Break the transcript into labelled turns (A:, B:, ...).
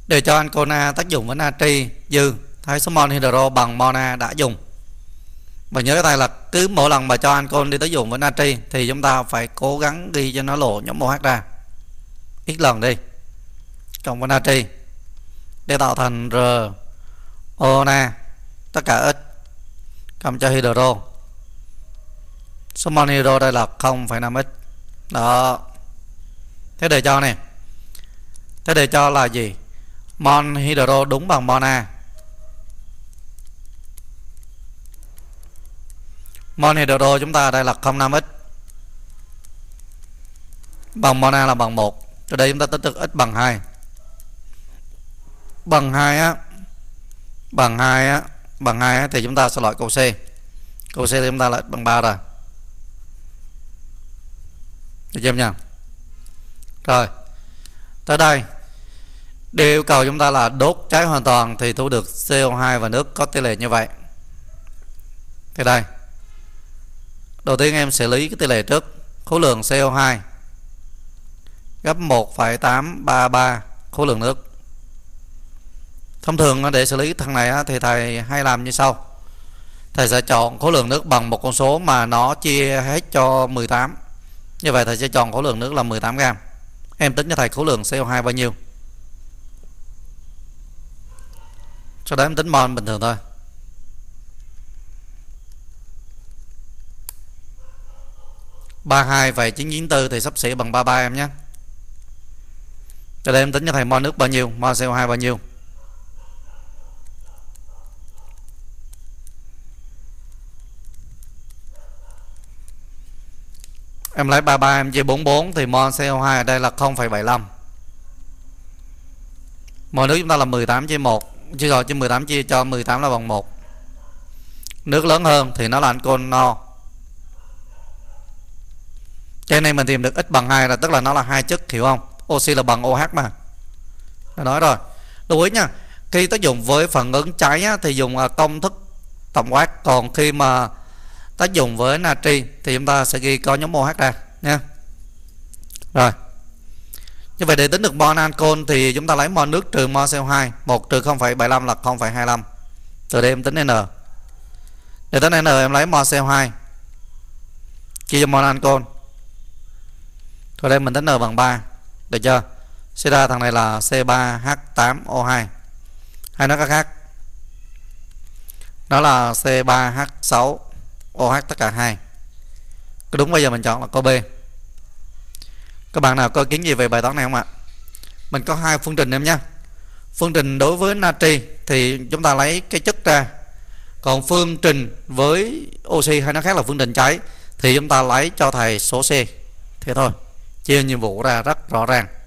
A: Để cho ancol A tác dụng với natri dư, thấy số mol hydro bằng mol A đã dùng. Và nhớ cái này là cứ mỗi lần mà cho ancol đi tác dụng với natri thì chúng ta phải cố gắng ghi cho nó lộ nhóm OH ra x lần đi, cộng với natri để tạo thành RONA tất cả x cộng cho hydro. Số mol hydro đây là 0,5x. Đó. Thế để cho này. Thế để cho là gì? Mol hydro đúng bằng mol A. Mol hydro chúng ta đây là 0,5x. Bằng mol A là bằng 1. Từ đây chúng ta tích được x bằng 2. Bằng 2 á. Bằng 2 á thì chúng ta sẽ loại câu C. Câu C thì chúng ta là x bằng 3 rồi. Được chưa nhỉ? Rồi. Tới đây. Điều yêu cầu chúng ta là đốt cháy hoàn toàn thì thu được CO2 và nước có tỷ lệ như vậy. Thì đây. Đầu tiên em xử lý cái tỷ lệ trước. Khối lượng CO2 gấp 1,833 khối lượng nước. Thông thường để xử lý thằng này thì thầy hay làm như sau. Thầy sẽ chọn khối lượng nước bằng một con số mà nó chia hết cho 18. Như vậy thầy sẽ chọn khối lượng nước là 18 gram. Em tính cho thầy khối lượng CO2 bao nhiêu. Sau đó em tính mol bình thường thôi. (32,994) thì xấp xỉ bằng 33 em nhé. Cho đây em tính cho thầy mol nước bao nhiêu, mol CO2 bao nhiêu. Em lấy 33 em chia 44 thì mol CO2 ở đây là 0,75. Mol nước chúng ta là 18 chia 1. Chứ rồi chứ 18 chia cho 18 là bằng 1. Nước lớn hơn thì nó là ancol no. Cái này mình tìm được x bằng 2 là tức là nó là hai chất, hiểu không? Oxy là bằng OH mà. Đã nói rồi. Lưu ý nha. Khi tác dụng với phản ứng cháy thì dùng công thức tổng quát, còn khi mà tác dụng với natri thì chúng ta sẽ ghi có nhóm OH ra nha. Rồi. Như vậy để tính được mol ancol thì chúng ta lấy mol nước trừ mol CO2, 1 trừ 0,75 là 0,25. Từ đây em tính N. Để tính N em lấy mol CO2 chia cho mol ancol. Rồi đây mình tính N bằng 3. Được chưa? Sẽ ra thằng này là C3H8O2. Hay nói cách khác, nó là C3H6OH tất cả 2. Có đúng bây giờ mình chọn là câu B. Các bạn nào có ý kiến gì về bài toán này không ạ? Mình có hai phương trình em nhé. Phương trình đối với natri thì chúng ta lấy cái chất ra. Còn phương trình với oxy hay nói khác là phương trình cháy thì chúng ta lấy cho thầy số C. Thế thôi. Chia nhiệm vụ ra rất rõ ràng.